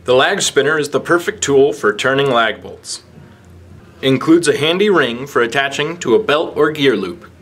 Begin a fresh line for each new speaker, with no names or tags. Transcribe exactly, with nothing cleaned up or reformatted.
The lag spinner is the perfect tool for turning lag bolts. Includes a handy ring for attaching to a belt or gear loop.